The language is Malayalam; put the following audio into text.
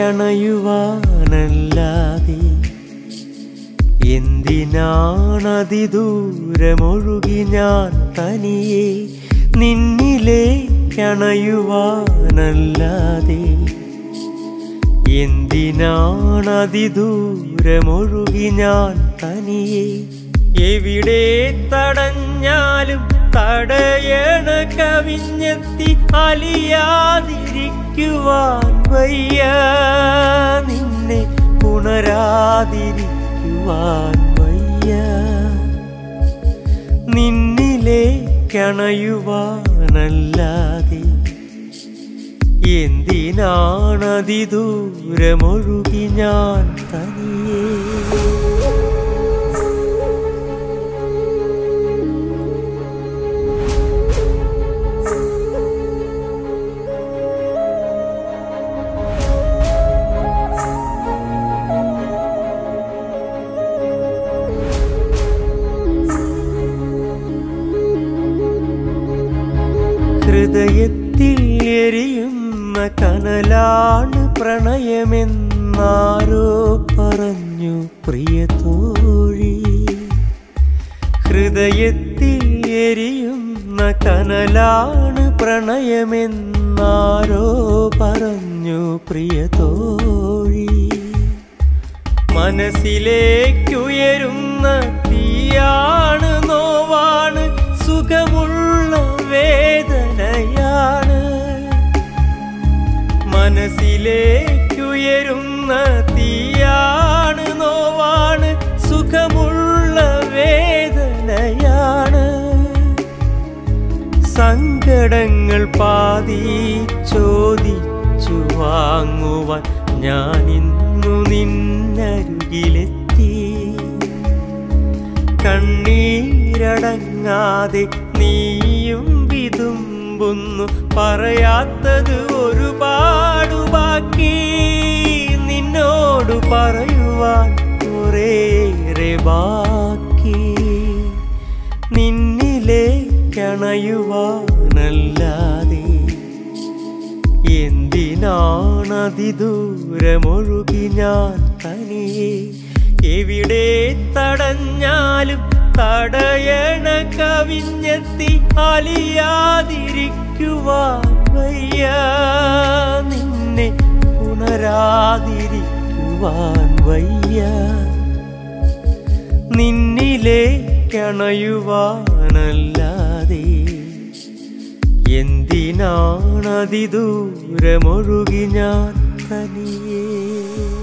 നിന്നിലേക്കണയുവാനല്ലാതെ എന്തിനാണതിദൂരമൊഴുകി ഞാൻ തനിയെ നിന്നിലേക്കണയുവാനല്ലാതെ എന്തിനാണതിദൂരമൊഴുകി ഞാൻ തനിയെ എവിടെ തടഞ്ഞാലും തടയണ കവിഞ്ഞെത്തി അലിയാതിരിക്കുവാൻ വയ്യ നിന്നെ ഉണരാതിരിക്കുവാൻ വയ്യ നിന്നിലേക്കണയുവാനല്ലാതെ എന്തിനാണതിദൂരമൊഴുകി ഞാൻ തനിയെ ഹൃദയത്തിൽ എരിയുന്ന കനലാണ് പ്രണയമെന്നാരോ പറഞ്ഞു പ്രിയ തോഴി ഹൃദയത്തിൽ എരിയുന്ന കനലാണ് പ്രണയമെന്നാരോ പറഞ്ഞു പ്രിയ തോഴി മനസ്സിലേക്കുയരുന്ന തീയാണ് നോവാണ് സുഖമുള്ള വേദനയാണ് മനസ്സിലേക്കുയരുന്ന തീയാണ് നോവാണ് സുഖമുള്ള വേദനയാണ് സങ്കടങ്ങൾ പാതി ചോദിച്ചു വാങ്ങുവാൻ ഞാനിന്നു നിന്നരികിലെത്തി കണ്ണീരടങ്ങാതെ നീയും വിതുമ്പുന്നു പറയാത്തത് ഒരുപാട് ബാക്കി നിന്നോട് പറയുവാൻ കുറേറെ ബാക്കി നിന്നിലേക്കണയുവാനല്ലാതെ എന്തിനാണതിദൂരമൊഴുകി ഞാൻ തനിയെ എവിടെ തടഞ്ഞാലും തടയണ കവിഞ്ഞെത്തി അലിയാതിരിക്കുവാൻ വയ്യ നിന്നെ ഉണരാതിരിക്കുവാൻ വയ്യ നിന്നിലേക്കണയുവാനല്ലാതെ എന്തിനാണതിദൂരമൊഴുകി ഞാൻ തനിയെ